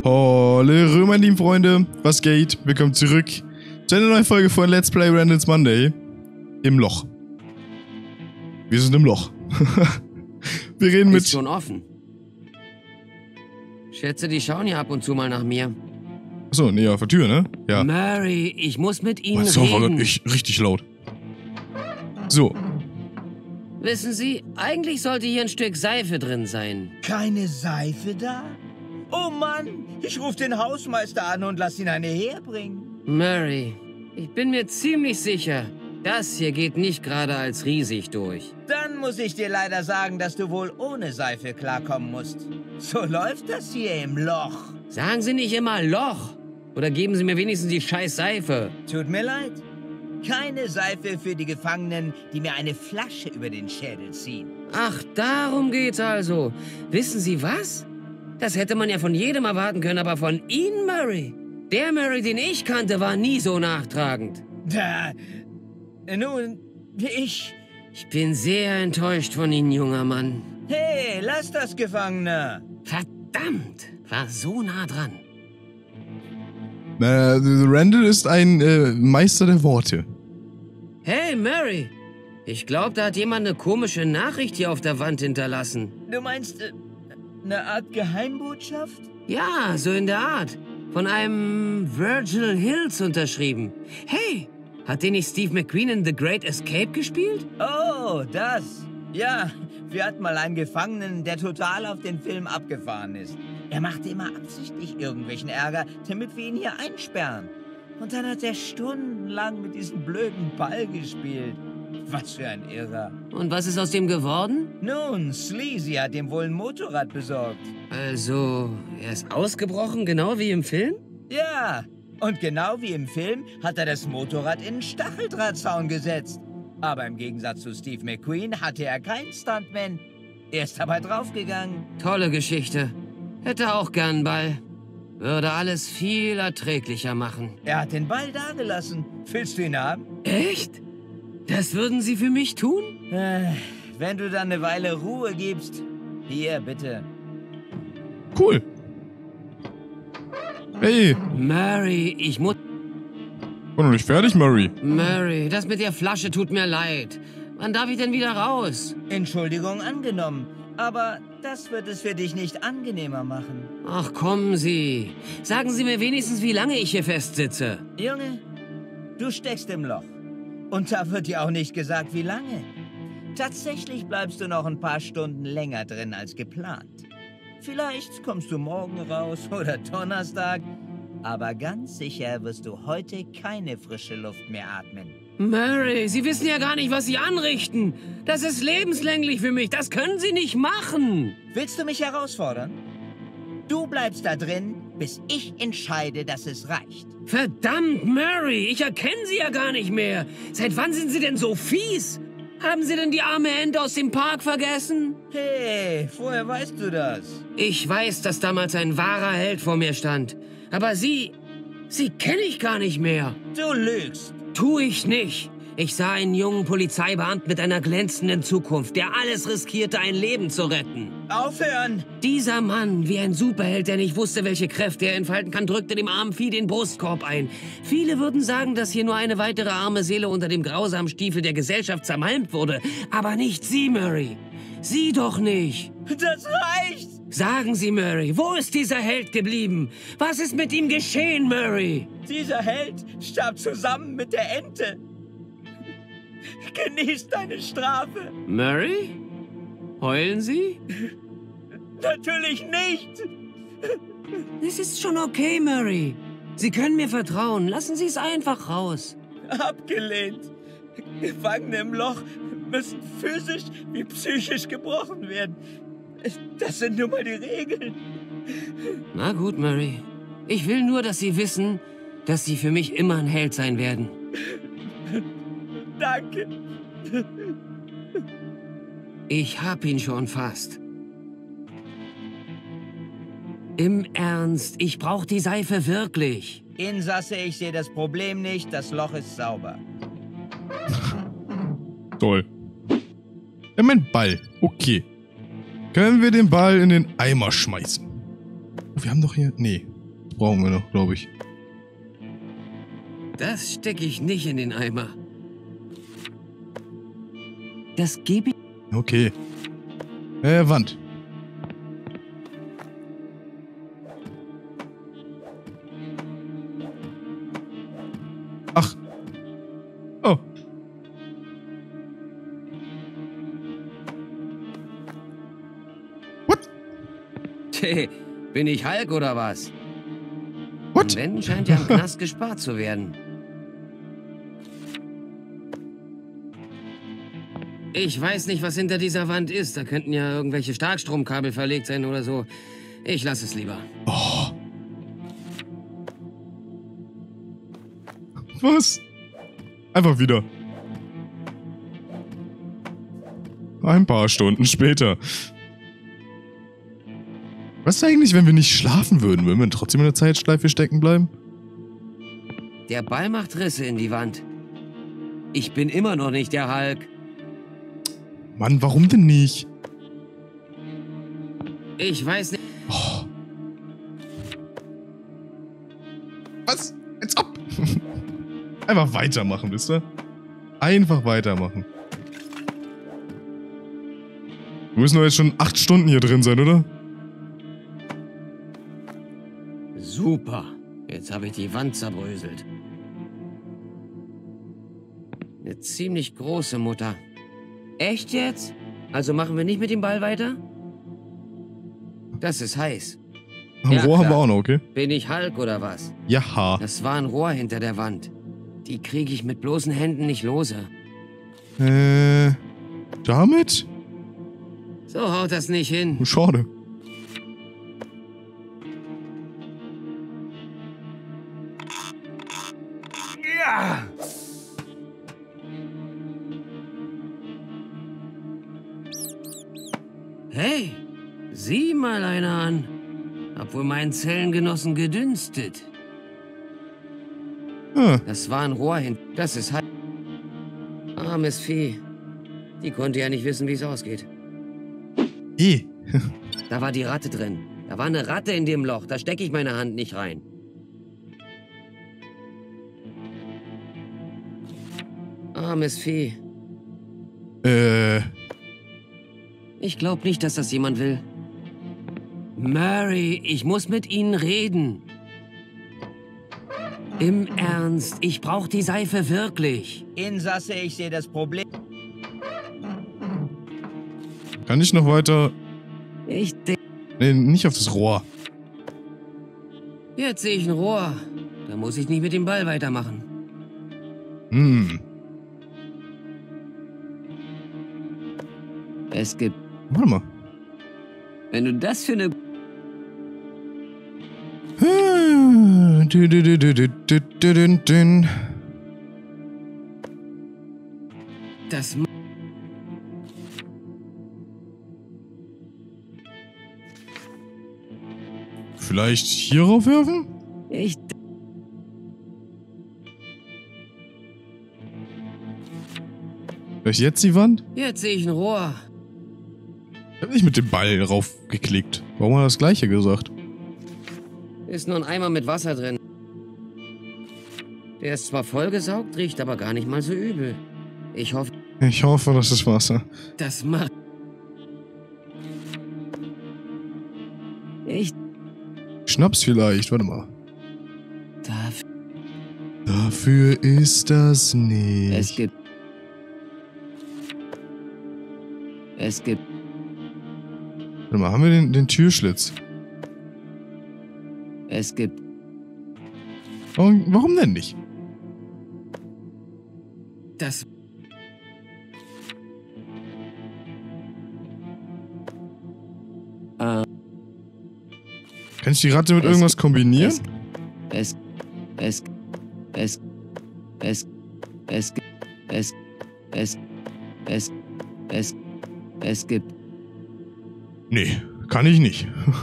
Hallo meine lieben Freunde, was geht? Willkommen zurück zu einer neuen Folge von Let's Play Randall's Monday im Loch. Wir sind im Loch. Wir reden mit... Ist schon offen. Schätze, die schauen ja ab und zu mal nach mir. Achso, nee, auf der Tür, ne? Ja. Mary, ich muss mit Ihnen Das war reden. richtig laut. So. Wissen Sie, eigentlich sollte hier ein Stück Seife drin sein. Keine Seife da? Oh Mann, ich rufe den Hausmeister an und lass ihn eine herbringen. Mary, ich bin mir ziemlich sicher, das hier geht nicht gerade als riesig durch. Dann muss ich dir leider sagen, dass du wohl ohne Seife klarkommen musst. So läuft das hier im Loch. Sagen Sie nicht immer Loch. Oder geben Sie mir wenigstens die scheiß Seife. Tut mir leid. Keine Seife für die Gefangenen, die mir eine Flasche über den Schädel ziehen. Ach, darum geht's also. Wissen Sie was? Das hätte man ja von jedem erwarten können, aber von Ihnen, Murray? Der Murray, den ich kannte, war nie so nachtragend. Nun, ich bin sehr enttäuscht von Ihnen, junger Mann. Hey, lass das, Gefangener. Verdammt, war so nah dran. Randall ist ein Meister der Worte. Hey, Mary. Ich glaube, da hat jemand eine komische Nachricht hier auf der Wand hinterlassen. Du meinst, eine Art Geheimbotschaft? Ja, so in der Art. Von einem Virgil Hills unterschrieben. Hey, hat den nicht Steve McQueen in The Great Escape gespielt? Oh, das. Ja, wir hatten mal einen Gefangenen, der total auf den Film abgefahren ist. Er machte immer absichtlich irgendwelchen Ärger, damit wir ihn hier einsperren. Und dann hat er stundenlang mit diesem blöden Ball gespielt. Was für ein Irrer. Und was ist aus dem geworden? Nun, Sleazy hat ihm wohl ein Motorrad besorgt. Also, er ist ausgebrochen, genau wie im Film? Ja, und genau wie im Film hat er das Motorrad in einen Stacheldrahtzaun gesetzt. Aber im Gegensatz zu Steve McQueen hatte er keinen Stuntman. Er ist dabei draufgegangen. Tolle Geschichte. Hätte auch gern einen Ball. Würde alles viel erträglicher machen. Er hat den Ball dagelassen. Willst du ihn haben? Echt? Das würden Sie für mich tun? Wenn du dann eine Weile Ruhe gibst. Hier, bitte. Cool. Hey. Mary, ich muss... War noch nicht fertig, Murray. Mary, das mit der Flasche tut mir leid. Wann darf ich denn wieder raus? Entschuldigung angenommen. Aber das wird es für dich nicht angenehmer machen. Ach, kommen Sie. Sagen Sie mir wenigstens, wie lange ich hier festsitze. Junge, du steckst im Loch. Und da wird dir auch nicht gesagt, wie lange. Tatsächlich bleibst du noch ein paar Stunden länger drin als geplant. Vielleicht kommst du morgen raus oder Donnerstag. Aber ganz sicher wirst du heute keine frische Luft mehr atmen. Mary, Sie wissen ja gar nicht, was Sie anrichten. Das ist lebenslänglich für mich. Das können Sie nicht machen. Willst du mich herausfordern? Du bleibst da drin, bis ich entscheide, dass es reicht. Verdammt, Mary, ich erkenne Sie ja gar nicht mehr. Seit wann sind Sie denn so fies? Haben Sie denn die arme Ente aus dem Park vergessen? Hey, woher weißt du das? Ich weiß, dass damals ein wahrer Held vor mir stand. Aber Sie kenne ich gar nicht mehr. Du lügst. Tu ich nicht. Ich sah einen jungen Polizeibeamten mit einer glänzenden Zukunft, der alles riskierte, ein Leben zu retten. Aufhören! Dieser Mann, wie ein Superheld, der nicht wusste, welche Kräfte er entfalten kann, drückte dem armen Vieh den Brustkorb ein. Viele würden sagen, dass hier nur eine weitere arme Seele unter dem grausamen Stiefel der Gesellschaft zermalmt wurde. Aber nicht Sie, Murray. Sie doch nicht. Das reicht! Sagen Sie, Murray, wo ist dieser Held geblieben? Was ist mit ihm geschehen, Murray? Dieser Held starb zusammen mit der Ente. Genieß deine Strafe. Murray? Heulen Sie? Natürlich nicht. Es ist schon okay, Murray. Sie können mir vertrauen. Lassen Sie es einfach raus. Abgelehnt. Gefangene im Loch müssen physisch wie psychisch gebrochen werden. Das sind nun mal die Regeln. Na gut, Murray. Ich will nur, dass Sie wissen, dass Sie für mich immer ein Held sein werden. Danke. Ich hab ihn schon fast. Im Ernst, ich brauch die Seife wirklich. Insasse, ich sehe das Problem nicht. Das Loch ist sauber. Toll. Ja, mein Ball. Okay. Können wir den Ball in den Eimer schmeißen? Wir haben doch hier... Nee. brauchen wir noch, glaube ich. Das stecke ich nicht in den Eimer. Das gebe ich... Okay. Wand. Ach. Oh. What? Tja, bin ich Hulk oder was? What? Und wenn, scheint ja im Knast gespart zu werden. Ich weiß nicht, was hinter dieser Wand ist. Da könnten ja irgendwelche Starkstromkabel verlegt sein oder so. Ich lasse es lieber. Oh. Was? Einfach wieder. Ein paar Stunden später. Was ist eigentlich, wenn wir nicht schlafen würden? Würden wir trotzdem in der Zeitschleife stecken bleiben? Der Ball macht Risse in die Wand. Ich bin immer noch nicht der Hulk. Mann, warum denn nicht? Ich weiß nicht. Oh. Was? Als ob. Einfach weitermachen, wisst ihr? Einfach weitermachen. Wir müssen doch jetzt schon 8 Stunden hier drin sein, oder? Super. Jetzt habe ich die Wand zerbröselt. Eine ziemlich große Mutter. Echt jetzt? Also machen wir nicht mit dem Ball weiter? Das ist heiß. Ein Ja, Rohr haben wir klar. auch noch, okay? Bin ich Hulk oder was? Ja. Das war ein Rohr hinter der Wand. Die kriege ich mit bloßen Händen nicht lose. Damit? So haut das nicht hin. Schade. Ja! Hey, sieh mal einer an. Hab wohl meinen Zellengenossen gedünstet. Ah, Das war ein Rohr hin. Das ist halt. Armes Vieh. Die konnte ja nicht wissen, wie es ausgeht. Da war die Ratte drin. Da war eine Ratte in dem Loch. Da stecke ich meine Hand nicht rein. Armes Vieh. Ich glaube nicht, dass das jemand will. Murray, ich muss mit Ihnen reden. Im Ernst, ich brauche die Seife wirklich. Insasse, ich sehe das Problem. Kann ich noch weiter... Ich denke, Nee, nicht auf das Rohr. jetzt sehe ich ein Rohr. Da muss ich nicht mit dem Ball weitermachen. Es gibt... Warte mal. Wenn du das für eine... Das... Vielleicht hierauf werfen? Ich... Vielleicht jetzt die Wand? Jetzt sehe ich ein Rohr. Ich hab nicht mit dem Ball raufgeklickt. Warum hat er das gleiche gesagt? Ist nur ein Eimer mit Wasser drin. Der ist zwar vollgesaugt, riecht aber gar nicht mal so übel. Ich hoffe, Ich hoffe, das ist Wasser. das macht... Ich Schnaps vielleicht, warte mal. darf... Dafür ist das nicht. Es gibt... Es gibt... Warte mal, haben wir den Türschlitz? Es gibt... Warum denn nicht? Das... Kann ich die Ratte mit irgendwas kombinieren? Es gibt... Nee, kann ich nicht.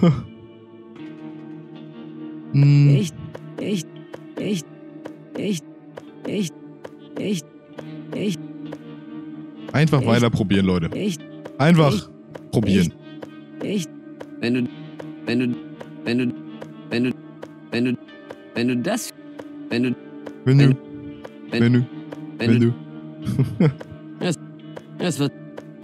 Einfach weiter probieren, Leute. Einfach probieren. Wenn Wenn du das... Wenn du... Es wird...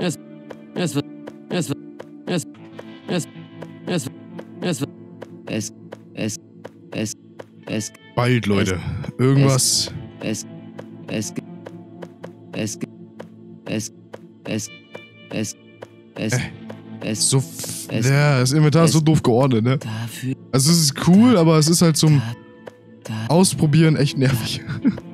Bald, Leute. Irgendwas. Ja, das Inventar ist so doof geordnet, ne? Also es ist cool, aber es ist halt zum Ausprobieren echt nervig.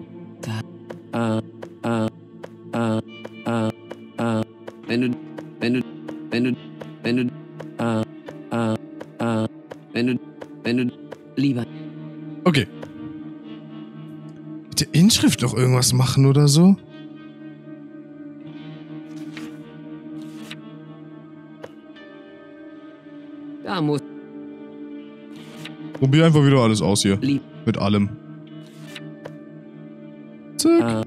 Wenn du lieber... Okay. Mit der Inschrift noch irgendwas machen oder so? Da muss... Probier einfach wieder alles aus hier. Mit allem. Zack.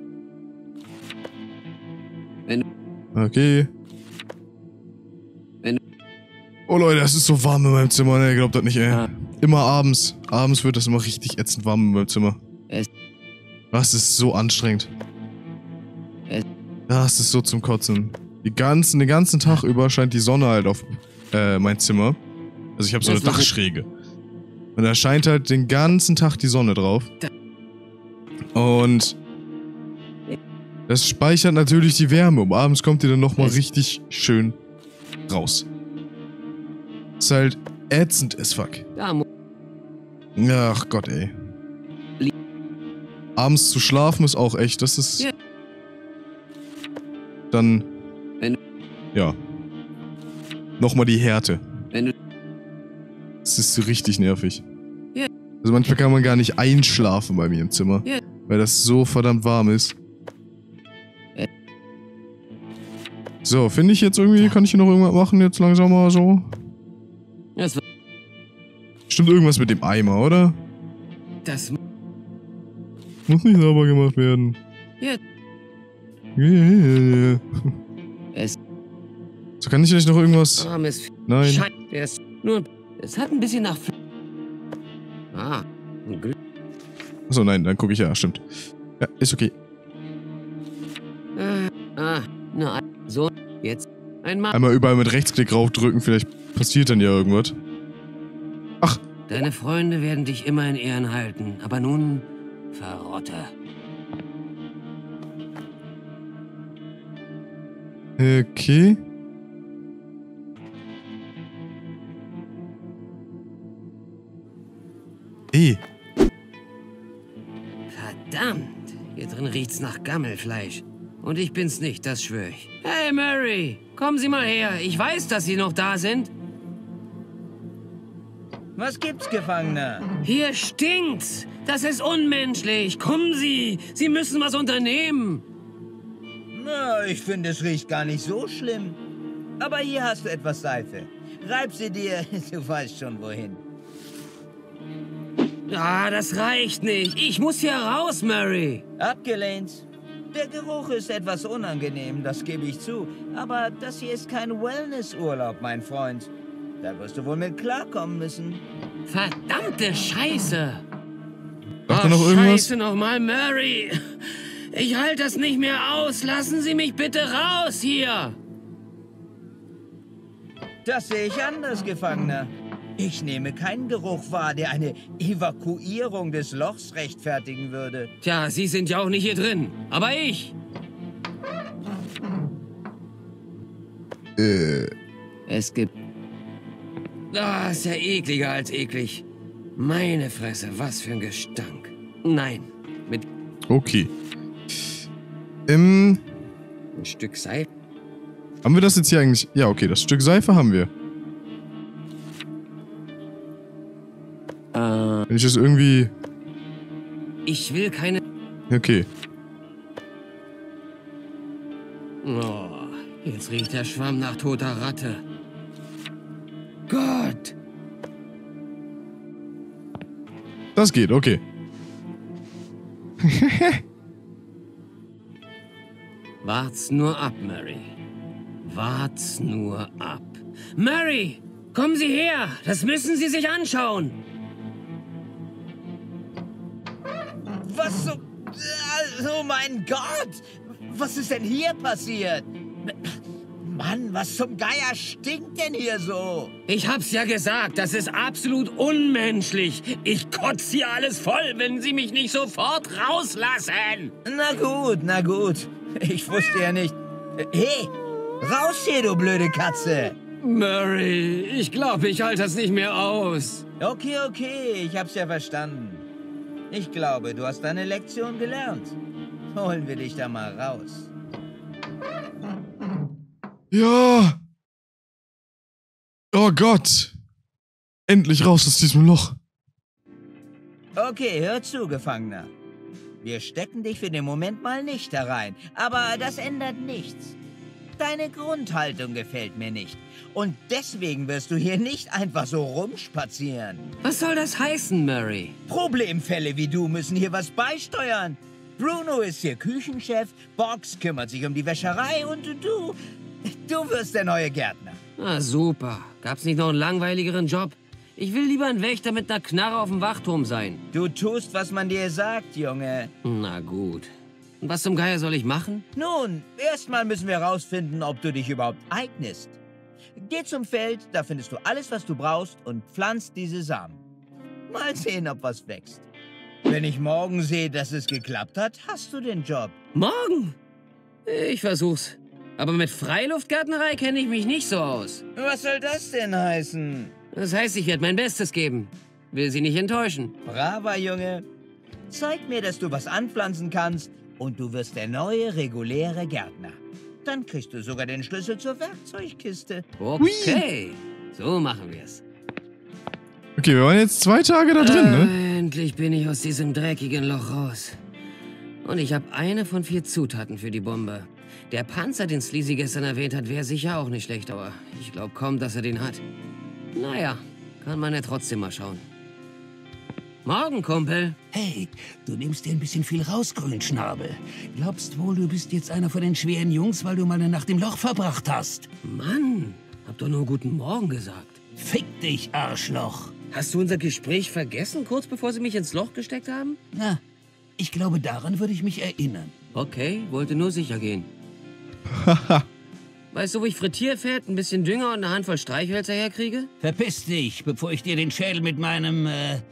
Okay. Oh Leute, es ist so warm in meinem Zimmer, ne? Ihr glaubt das nicht, ey. Immer abends. Abends wird das immer richtig ätzend warm in meinem Zimmer. Das ist so anstrengend. Das ist so zum Kotzen. Den ganzen Tag über scheint die Sonne halt auf mein Zimmer. Also ich habe so eine Dachschräge. Und da scheint halt den ganzen Tag die Sonne drauf. Und das speichert natürlich die Wärme. Und abends kommt die dann nochmal richtig schön raus. Ist halt ätzend as fuck. Ach Gott, ey. Abends zu schlafen ist auch echt, das ist... Dann... Ja. Nochmal die Härte. Das ist so richtig nervig. Also manchmal kann man gar nicht einschlafen bei mir im Zimmer. Weil das so verdammt warm ist. So, finde ich jetzt irgendwie, kann ich hier noch irgendwas machen jetzt langsam mal so? Stimmt irgendwas mit dem Eimer, oder? Das muss nicht sauber gemacht werden. So, kann ich vielleicht noch irgendwas... Nein. Es hat ein bisschen nach... Achso, nein, dann gucke ich ja, stimmt. Ja, ist okay. Na, so, jetzt einmal... Einmal überall mit Rechtsklick raufdrücken, vielleicht passiert dann ja irgendwas. Ach. Deine Freunde werden dich immer in Ehren halten, aber nun verrotte. Okay. Verdammt, hier drin riecht's nach Gammelfleisch. Und ich bin's nicht, das schwöre ich. Hey Murray, kommen Sie mal her. Ich weiß, dass Sie noch da sind. Was gibt's, Gefangener? Hier stinkt's. Das ist unmenschlich. Kommen Sie. Sie müssen was unternehmen. Na, ich finde, es riecht gar nicht so schlimm. Aber hier hast du etwas Seife. Reib sie dir, du weißt schon wohin. Ah, das reicht nicht. Ich muss hier raus, Murray. Abgelehnt. Der Geruch ist etwas unangenehm, das gebe ich zu. Aber das hier ist kein Wellnessurlaub, mein Freund. Da wirst du wohl mit klarkommen müssen. Verdammte Scheiße. Sagt noch irgendwas? Scheiße nochmal, Murray. Ich halte das nicht mehr aus. Lassen Sie mich bitte raus hier. Das sehe ich anders, Gefangener. Ich nehme keinen Geruch wahr, der eine Evakuierung des Lochs rechtfertigen würde. Tja, Sie sind ja auch nicht hier drin. Aber ich. Es gibt... Ah, ist ja ekliger als eklig. Meine Fresse, was für ein Gestank. Nein, mit... Okay. Ein Stück Seife. Haben wir das jetzt hier eigentlich... Ja, okay, das Stück Seife haben wir. Wenn ich das irgendwie... Ich will keine... Okay. Oh, jetzt riecht der Schwamm nach toter Ratte. Gott! Das geht, okay. Wart's nur ab, Murray. Wart's nur ab. Murray! Kommen Sie her! Das müssen Sie sich anschauen! Was so... Oh mein Gott! Was ist denn hier passiert? Mann, was zum Geier stinkt denn hier so? Ich hab's ja gesagt, das ist absolut unmenschlich. Ich kotze hier alles voll, wenn Sie mich nicht sofort rauslassen. Na gut. Ich wusste ja nicht... Hey, raus hier, du blöde Katze! Murray, ich glaube, ich halte das nicht mehr aus. Okay, ich hab's ja verstanden. Ich glaube, du hast deine Lektion gelernt. Holen wir dich da mal raus. Ja. Oh Gott. Endlich raus aus diesem Loch. Okay, hör zu, Gefangener. Wir stecken dich für den Moment mal nicht da rein. Aber das ändert nichts. Deine Grundhaltung gefällt mir nicht. Und deswegen wirst du hier nicht einfach so rumspazieren. Was soll das heißen, Murray? Problemfälle wie du müssen hier was beisteuern. Bruno ist hier Küchenchef, Box kümmert sich um die Wäscherei und du wirst der neue Gärtner. Ah, super. Gab's nicht noch einen langweiligeren Job? Ich will lieber ein Wächter mit einer Knarre auf dem Wachturm sein. Du tust, was man dir sagt, Junge. Na gut. Und was zum Geier soll ich machen? Nun, erstmal müssen wir herausfinden, ob du dich überhaupt eignest. Geh zum Feld, da findest du alles, was du brauchst und pflanzt diese Samen. Mal sehen, ob was wächst. Wenn ich morgen sehe, dass es geklappt hat, hast du den Job. Morgen? Ich versuch's. Aber mit Freiluftgärtnerei kenne ich mich nicht so aus. Was soll das denn heißen? Das heißt, ich werde mein Bestes geben. Will Sie nicht enttäuschen. Braver Junge. Zeig mir, dass du was anpflanzen kannst und du wirst der neue, reguläre Gärtner. Dann kriegst du sogar den Schlüssel zur Werkzeugkiste. Okay, so machen wir's. Okay, wir waren jetzt 2 Tage da drin, ne? Endlich bin ich aus diesem dreckigen Loch raus. Und ich habe eine von 4 Zutaten für die Bombe. Der Panzer, den Sleazy gestern erwähnt hat, wäre sicher auch nicht schlecht, aber ich glaube kaum, dass er den hat. Naja, kann man ja trotzdem mal schauen. Morgen, Kumpel. Hey, du nimmst dir ein bisschen viel raus, Grünschnabel. Glaubst wohl, du bist jetzt einer von den schweren Jungs, weil du mal eine Nacht im Loch verbracht hast? Mann, hab doch nur guten Morgen gesagt. Fick dich, Arschloch. Hast du unser Gespräch vergessen, kurz bevor sie mich ins Loch gesteckt haben? Na, ich glaube, daran würde ich mich erinnern. Okay, wollte nur sicher gehen. Weißt du, wo ich Frittierfett, ein bisschen Dünger und eine Handvoll Streichhölzer herkriege? Verpiss dich, bevor ich dir den Schädel mit meinem...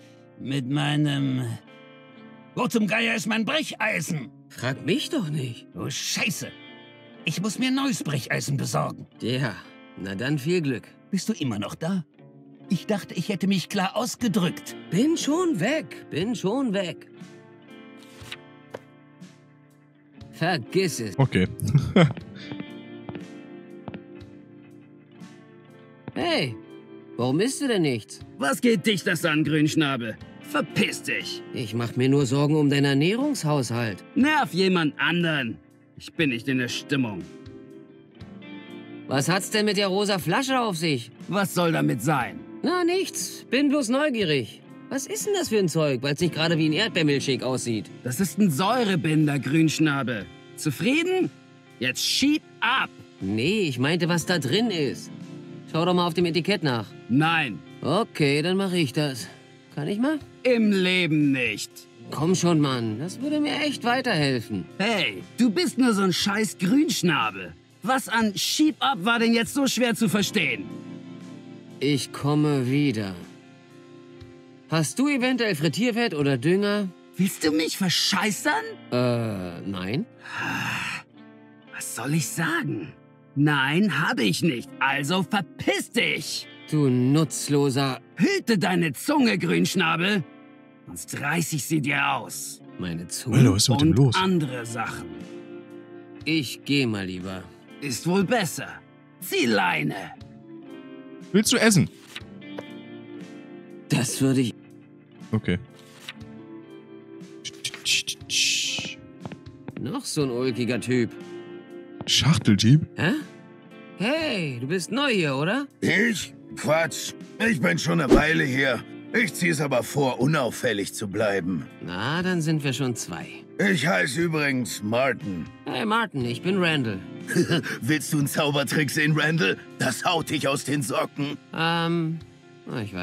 Wo zum Geier ist mein Brecheisen? Frag mich doch nicht. Oh, Scheiße. Ich muss mir neues Brecheisen besorgen. Ja, na dann viel Glück. Bist du immer noch da? Ich dachte, ich hätte mich klar ausgedrückt. Bin schon weg. Vergiss es. Okay. Hey, warum isst du denn nichts? Was geht dich das an, Grünschnabel? Verpiss dich! Ich mach mir nur Sorgen um deinen Ernährungshaushalt. Nerv jemand anderen. Ich bin nicht in der Stimmung. Was hat's denn mit der rosa Flasche auf sich? Was soll damit sein? Na, nichts. Bin bloß neugierig. Was ist denn das für ein Zeug, weil es nicht gerade wie ein Erdbeermilchshake aussieht? Das ist ein Säurebinder, Grünschnabel. Zufrieden? Jetzt schieb ab! Nee, ich meinte, was da drin ist. Schau doch mal auf dem Etikett nach. Nein, Okay, dann mache ich das. Kann ich mal? im Leben nicht. Komm schon, Mann. Das würde mir echt weiterhelfen. Hey, du bist nur so ein scheiß Grünschnabel. Was an Schieb ab war denn jetzt so schwer zu verstehen? Ich komme wieder. Hast du eventuell Frittierfett oder Dünger? Willst du mich verscheißern? Nein. Was soll ich sagen? Nein, habe ich nicht. Also verpiss dich! Du nutzloser... Hüte deine Zunge, Grünschnabel. Sonst reiß ich sie dir aus. Meine Zunge? Alter, was ist mit dem Und los? andere Sachen. Ich geh mal lieber. Ist wohl besser. Zieh Leine. Willst du essen? Das würde ich... Okay. Noch so ein ulkiger Typ. Schachteltyp? Hä? Hey, du bist neu hier, oder? Ich? Quatsch. Ich bin schon eine Weile hier. Ich zieh's aber vor, unauffällig zu bleiben. Na, dann sind wir schon 2. Ich heiße übrigens Martin. Hey, Martin, ich bin Randall. Willst du einen Zaubertrick sehen, Randall? Das haut dich aus den Socken. Ich weiß nicht.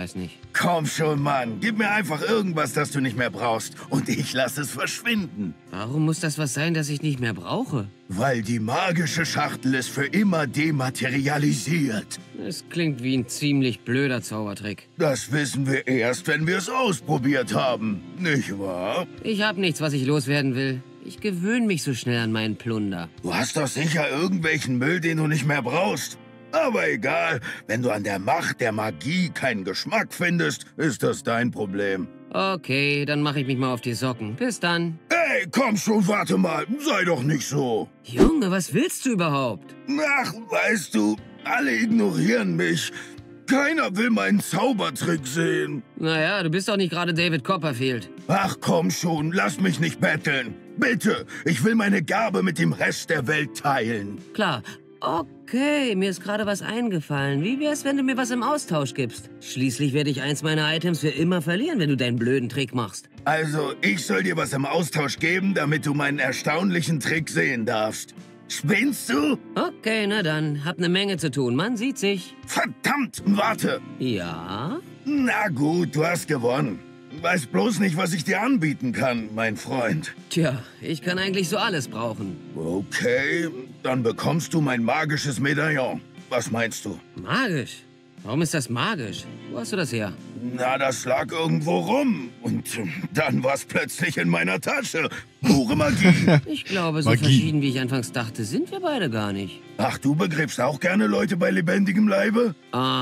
Komm schon, Mann. Gib mir einfach irgendwas, das du nicht mehr brauchst. Und ich lasse es verschwinden. Warum muss das was sein, das ich nicht mehr brauche? Weil die magische Schachtel es für immer dematerialisiert. Es klingt wie ein ziemlich blöder Zaubertrick. Das wissen wir erst, wenn wir es ausprobiert haben. Nicht wahr? Ich habe nichts, was ich loswerden will. Ich gewöhne mich so schnell an meinen Plunder. Du hast doch sicher irgendwelchen Müll, den du nicht mehr brauchst. Aber egal, wenn du an der Macht der Magie keinen Geschmack findest, ist das dein Problem. Okay, dann mache ich mich mal auf die Socken. Bis dann. Hey, komm schon, warte mal, sei doch nicht so. Junge, was willst du überhaupt? Ach, weißt du, alle ignorieren mich. Keiner will meinen Zaubertrick sehen. Naja, du bist doch nicht gerade David Copperfield. Ach komm schon, lass mich nicht betteln. Bitte, ich will meine Gabe mit dem Rest der Welt teilen. Klar. Okay, mir ist gerade was eingefallen. Wie wär's, wenn du mir was im Austausch gibst? Schließlich werde ich eins meiner Items für immer verlieren, wenn du deinen blöden Trick machst. Also, ich soll dir was im Austausch geben, damit du meinen erstaunlichen Trick sehen darfst. Spinnst du? Okay, na dann. Hab ne Menge zu tun. Man sieht sich. Verdammt, warte. Ja? Na gut, du hast gewonnen. Weiß bloß nicht, was ich dir anbieten kann, mein Freund. Tja, ich kann eigentlich so alles brauchen. Okay, dann bekommst du mein magisches Medaillon. Was meinst du? Magisch? Warum ist das magisch? Wo hast du das her? Na, das lag irgendwo rum. Und dann war es plötzlich in meiner Tasche. Pure Magie. Ich glaube, so Magie. verschieden, wie ich anfangs dachte, sind wir beide gar nicht. Ach, du begräbst auch gerne Leute bei lebendigem Leibe?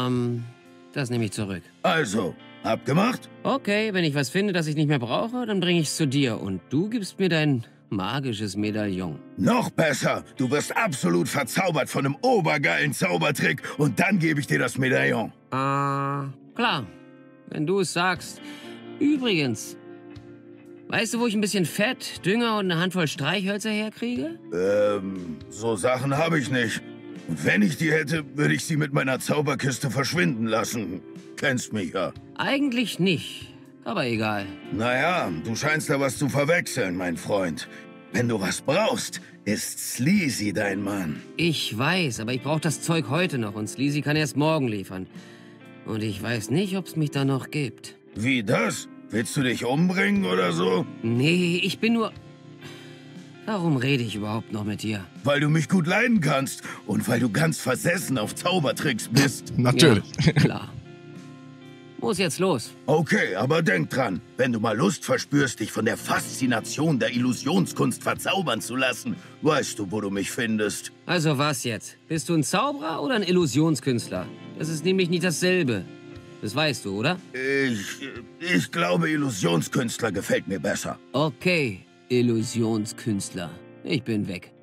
Das nehme ich zurück. Also, abgemacht? Okay, wenn ich was finde, das ich nicht mehr brauche, dann bringe ich es zu dir und du gibst mir dein magisches Medaillon. Noch besser. Du wirst absolut verzaubert von einem obergeilen Zaubertrick und dann gebe ich dir das Medaillon. Klar. Wenn du es sagst. Übrigens, weißt du, wo ich ein bisschen Fett, Dünger und eine Handvoll Streichhölzer herkriege? So Sachen habe ich nicht. Und wenn ich die hätte, würde ich sie mit meiner Zauberkiste verschwinden lassen. Kennst mich ja. Eigentlich nicht, aber egal. Naja, du scheinst da was zu verwechseln, mein Freund. Wenn du was brauchst, ist Sleazy dein Mann. Ich weiß, aber ich brauche das Zeug heute noch und Sleazy kann erst morgen liefern. Und ich weiß nicht, ob es mich da noch gibt. Wie das? Willst du dich umbringen oder so? Nee, ich bin nur... Warum rede ich überhaupt noch mit dir? Weil du mich gut leiden kannst und weil du ganz versessen auf Zaubertricks bist. Natürlich. Ja, klar. Muss jetzt los. Okay, aber denk dran, wenn du mal Lust verspürst, dich von der Faszination der Illusionskunst verzaubern zu lassen, weißt du, wo du mich findest. Also was jetzt? Bist du ein Zauberer oder ein Illusionskünstler? Das ist nämlich nicht dasselbe. Das weißt du, oder? Ich glaube, Illusionskünstler gefällt mir besser. Okay, Illusionskünstler. Ich bin weg.